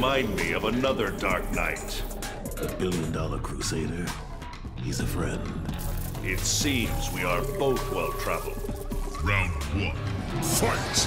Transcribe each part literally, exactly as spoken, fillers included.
remind me of another Dark Knight. A billion-dollar crusader. He's a friend. It seems we are both well-traveled. Round one. Fight!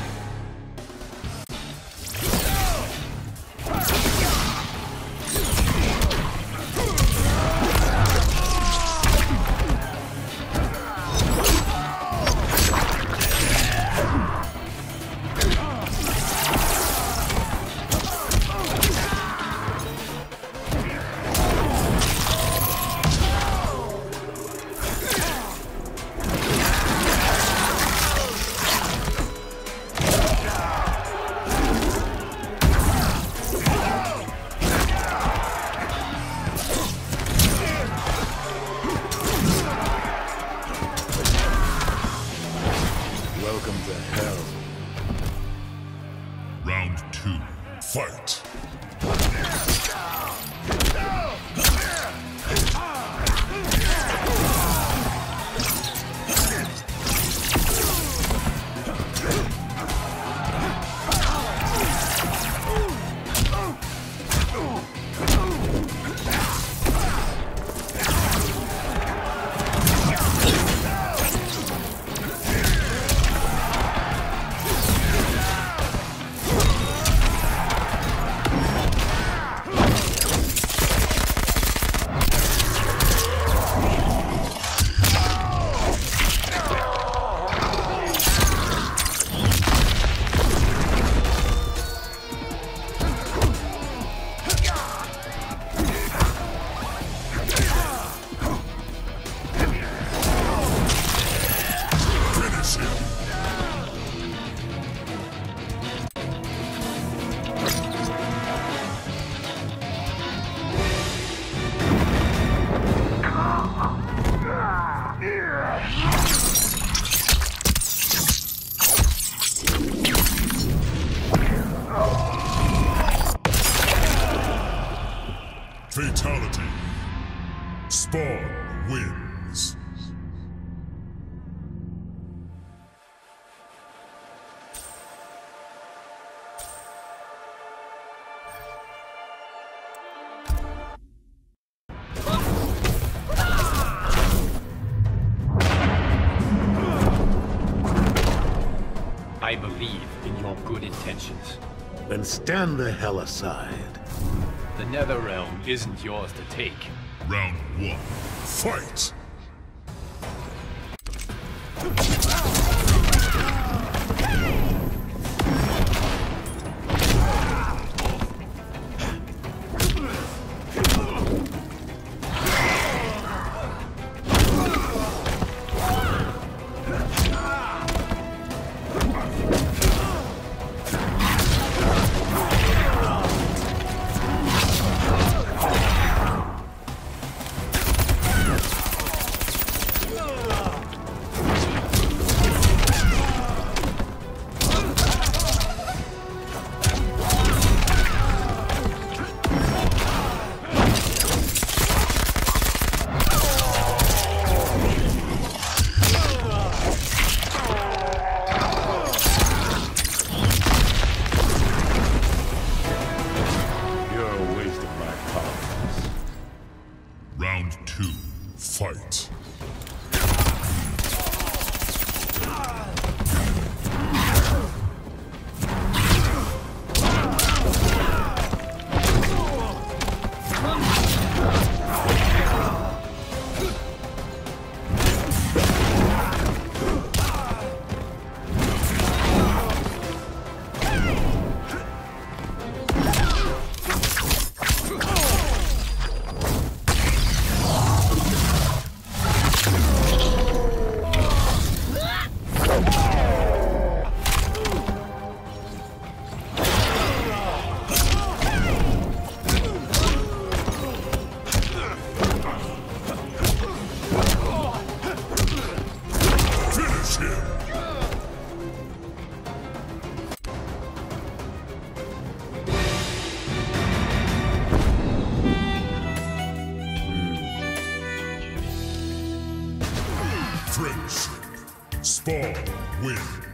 Welcome to hell. Round two. Fight! Fatality. Spawn wins. I believe in your good intentions. Then stand the hell aside. The Netherrealm isn't yours to take. Round one. Fight! Round two. Fight. Friendship. Spawn wins.